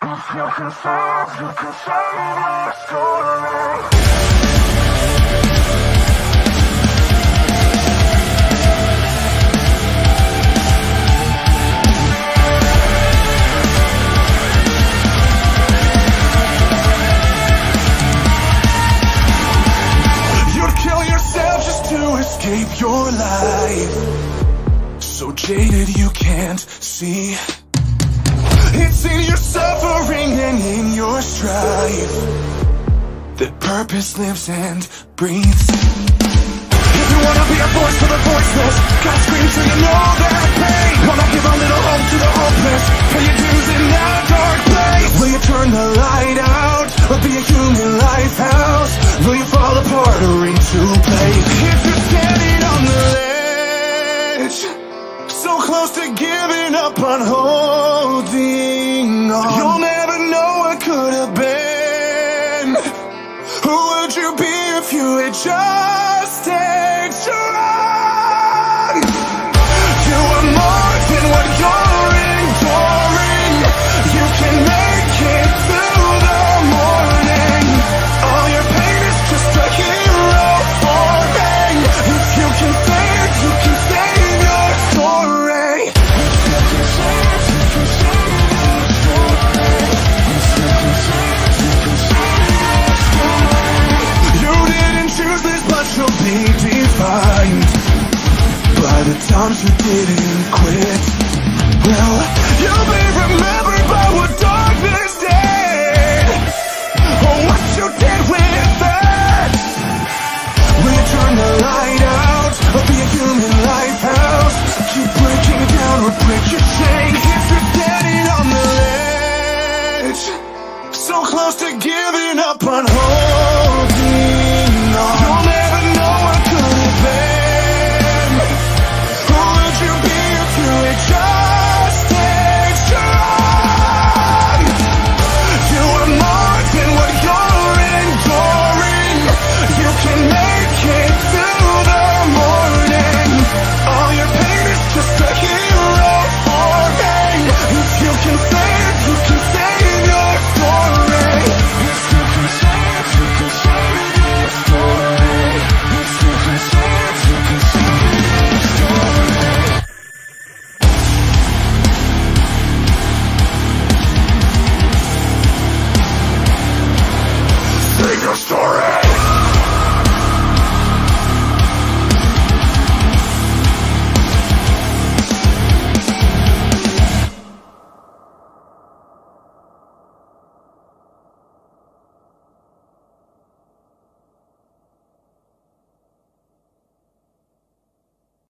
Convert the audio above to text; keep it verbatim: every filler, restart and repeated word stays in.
You can say, you can say your story. You'd kill yourself just to escape your life. So jaded you can't see. It's in your suffering and in your strife that purpose lives and breathes. If you wanna be a voice for the voiceless, gotta scream so you know that pain. Wanna give a little hope to the hopeless, pay your dues in that dark place. Will you turn the light out, or be a human lighthouse? Will you fall apart or into place? If you're standing on the ledge, so close to giving up on holding on, you'll never know what could have been. Who would you be if you had just